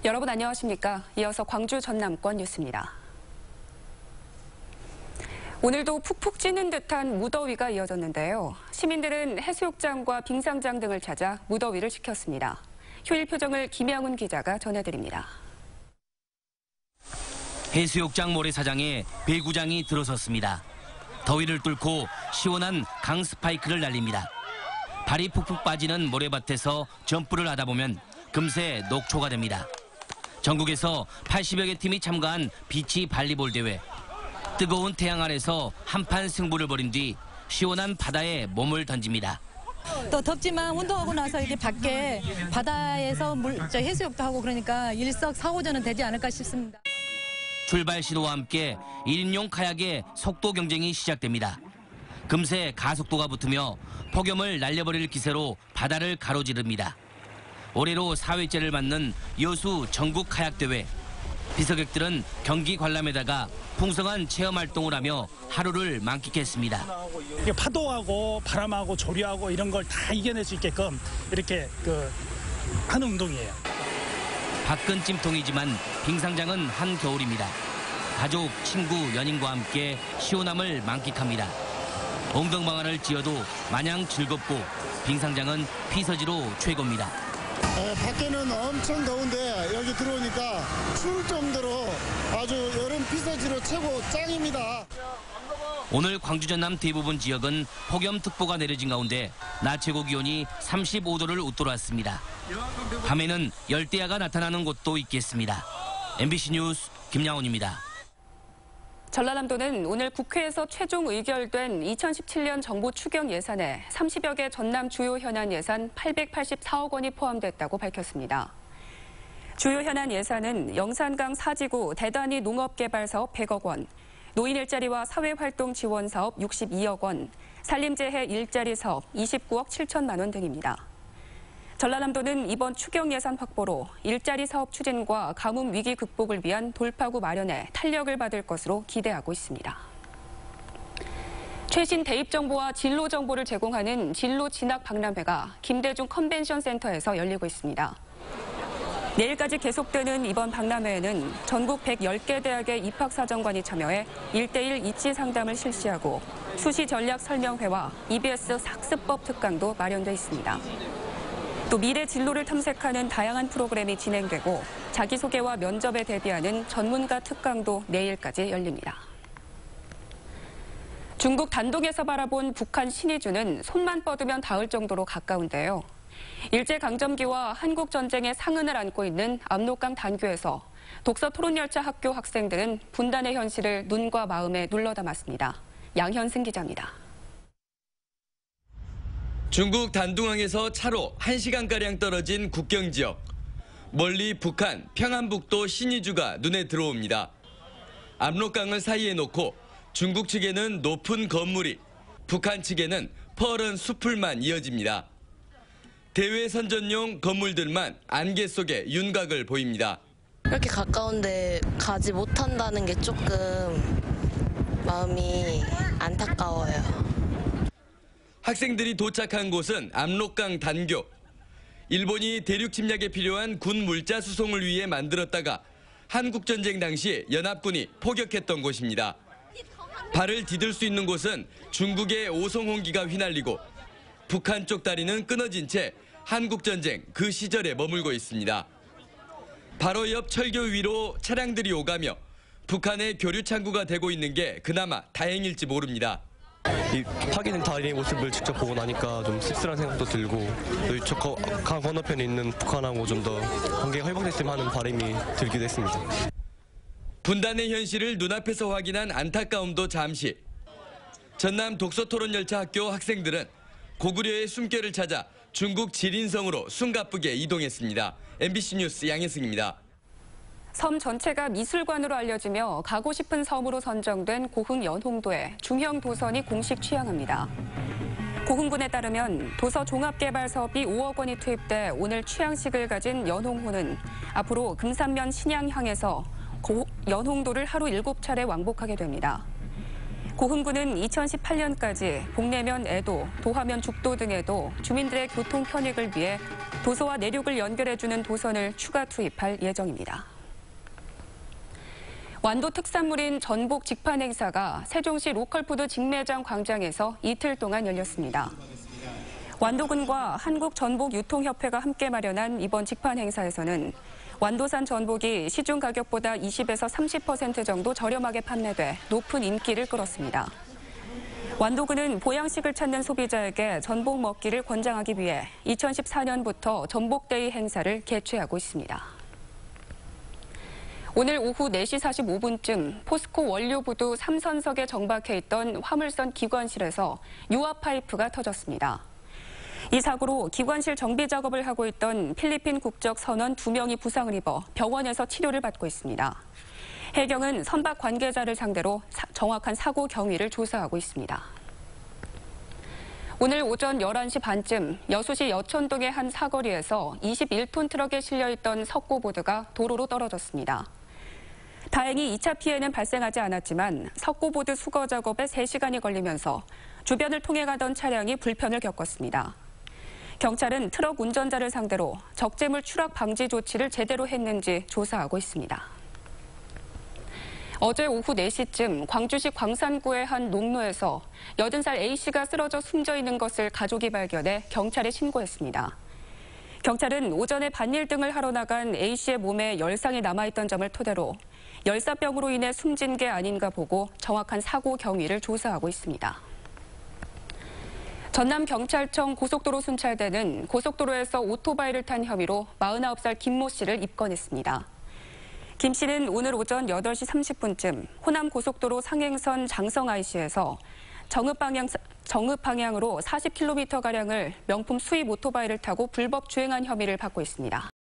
여러분 안녕하십니까? 이어서 광주 전남권 뉴스입니다. 오늘도 푹푹 찌는 듯한 무더위가 이어졌는데요. 시민들은 해수욕장과 빙상장 등을 찾아 무더위를 식혔습니다. 휴일 표정을 김양훈 기자가 전해드립니다. 해수욕장 모래사장에 배구장이 들어섰습니다. 더위를 뚫고 시원한 강 스파이크를 날립니다. 발이 푹푹 빠지는 모래밭에서 점프를 하다 보면 금세 녹초가 됩니다. 전국에서 80여 개 팀이 참가한 비치 발리볼 대회. 뜨거운 태양 아래서 한판 승부를 벌인 뒤 시원한 바다에 몸을 던집니다. 또 덥지만 운동하고 나서 이렇게 밖에 바다에서 해수욕도 하고 그러니까 일석사오조는 되지 않을까 싶습니다. 출발 신호와 함께 1인용 카약의 속도 경쟁이 시작됩니다. 금세 가속도가 붙으며 폭염을 날려버릴 기세로 바다를 가로지릅니다. 올해로 4회째를 맞는 여수 전국 카약대회. 비서객들은 경기 관람에다가 풍성한 체험 활동을 하며 하루를 만끽했습니다. 파도하고 바람하고 조류하고 이런 걸 다 이겨낼 수 있게끔 이렇게 하는 운동이에요. 밖은 찜통이지만 빙상장은 한겨울입니다. 가족, 친구, 연인과 함께 시원함을 만끽합니다. 엉덩방아를 찧어도 마냥 즐겁고 빙상장은 피서지로 최고입니다. 밖에는 엄청 더운데 여기 들어오니까 추울 정도로 아주 여름 피서지로 최고 짱입니다. 오늘 광주 전남 대부분 지역은 폭염특보가 내려진 가운데 낮 최고 기온이 35도를 웃돌았습니다. 밤에는 열대야가 나타나는 곳도 있겠습니다. MBC 뉴스 김양훈입니다. 전라남도는 오늘 국회에서 최종 의결된 2017년 정부 추경 예산에 30여 개 전남 주요 현안 예산 884억 원이 포함됐다고 밝혔습니다. 주요 현안 예산은 영산강 4지구 대단위 농업개발사업 100억 원, 노인 일자리와 사회활동 지원 사업 62억 원, 산림재해 일자리 사업 29억 7천만 원 등입니다. 전라남도는 이번 추경 예산 확보로 일자리 사업 추진과 가뭄 위기 극복을 위한 돌파구 마련에 탄력을 받을 것으로 기대하고 있습니다. 최신 대입 정보와 진로 정보를 제공하는 진로 진학 박람회가 김대중 컨벤션 센터에서 열리고 있습니다. 내일까지 계속되는 이번 박람회에는 전국 110개 대학의 입학사정관이 참여해 1:1 입시 상담을 실시하고 수시 전략 설명회와 EBS 학습법 특강도 마련돼 있습니다. 또 미래 진로를 탐색하는 다양한 프로그램이 진행되고 자기소개와 면접에 대비하는 전문가 특강도 내일까지 열립니다. 중국 단동에서 바라본 북한 신의주는 손만 뻗으면 닿을 정도로 가까운데요. 일제강점기와 한국전쟁의 상흔을 안고 있는 압록강 단교에서 독서 토론열차 학교 학생들은 분단의 현실을 눈과 마음에 눌러담았습니다. 양현승 기자입니다. 중국 단둥항에서 차로 1시간가량 떨어진 국경지역. 멀리 북한 평안북도 신의주가 눈에 들어옵니다. 압록강을 사이에 놓고 중국 측에는 높은 건물이, 북한 측에는 펄은 숲을만 이어집니다. 대외 선전용 건물들만 안개 속에 윤곽을 보입니다. 이렇게 가까운데 가지 못한다는 게 조금 마음이 안타까워요. 학생들이 도착한 곳은 압록강 단교. 일본이 대륙 침략에 필요한 군 물자 수송을 위해 만들었다가 한국전쟁 당시 연합군이 포격했던 곳입니다. 발을 디딜 수 있는 곳은 중국의 오송홍기가 휘날리고 북한 쪽 다리는 끊어진 채 한국전쟁 그 시절에 머물고 있습니다. 바로 옆 철교 위로 차량들이 오가며 북한의 교류 창구가 되고 있는 게 그나마 다행일지 모릅니다. 이 파괴된 다리의 모습을 직접 보고 나니까 좀 씁쓸한 생각도 들고 저 강 건너편에 있는 북한하고 좀 더 관계가 회복됐으면 하는 바람이 들기도 했습니다. 분단의 현실을 눈앞에서 확인한 안타까움도 잠시. 전남 독서토론열차 학교 학생들은 고구려의 숨결을 찾아 중국 지린성으로 숨가쁘게 이동했습니다. MBC 뉴스 양혜승입니다. 섬 전체가 미술관으로 알려지며 가고 싶은 섬으로 선정된 고흥 연홍도에 중형 도선이 공식 취항합니다. 고흥군에 따르면 도서 종합개발 사업이 5억 원이 투입돼 오늘 취항식을 가진 연홍호는 앞으로 금산면 신양향에서 연홍도를 하루 7차례 왕복하게 됩니다. 고흥군은 2018년까지 복내면 애도, 도하면 죽도 등에도 주민들의 교통 편익을 위해 도서와 내륙을 연결해주는 도선을 추가 투입할 예정입니다. 완도 특산물인 전복 직판 행사가 세종시 로컬푸드 직매장 광장에서 이틀 동안 열렸습니다. 완도군과 한국전복유통협회가 함께 마련한 이번 직판 행사에서는 완도산 전복이 시중 가격보다 20에서 30% 정도 저렴하게 판매돼 높은 인기를 끌었습니다. 완도군은 보양식을 찾는 소비자에게 전복 먹기를 권장하기 위해 2014년부터 전복데이 행사를 개최하고 있습니다. 오늘 오후 4시 45분쯤 포스코 원료부두 3선석에 정박해 있던 화물선 기관실에서 유압 파이프가 터졌습니다. 이 사고로 기관실 정비 작업을 하고 있던 필리핀 국적 선원 2명이 부상을 입어 병원에서 치료를 받고 있습니다. 해경은 선박 관계자를 상대로 정확한 사고 경위를 조사하고 있습니다. 오늘 오전 11시 반쯤 여수시 여천동의 한 사거리에서 21톤 트럭에 실려있던 석고보드가 도로로 떨어졌습니다. 다행히 2차 피해는 발생하지 않았지만 석고보드 수거 작업에 3시간이 걸리면서 주변을 통해 가던 차량이 불편을 겪었습니다. 경찰은 트럭 운전자를 상대로 적재물 추락 방지 조치를 제대로 했는지 조사하고 있습니다. 어제 오후 4시쯤 광주시 광산구의 한 농로에서 80살 A씨가 쓰러져 숨져 있는 것을 가족이 발견해 경찰에 신고했습니다. 경찰은 오전에 밭일 등을 하러 나간 A씨의 몸에 열상이 남아있던 점을 토대로 열사병으로 인해 숨진 게 아닌가 보고 정확한 사고 경위를 조사하고 있습니다. 전남경찰청 고속도로 순찰대는 고속도로에서 오토바이를 탄 혐의로 49살 김모 씨를 입건했습니다. 김 씨는 오늘 오전 8시 30분쯤 호남고속도로 상행선 장성 IC에서 정읍 방향으로 40km가량을 명품 수입 오토바이를 타고 불법 주행한 혐의를 받고 있습니다.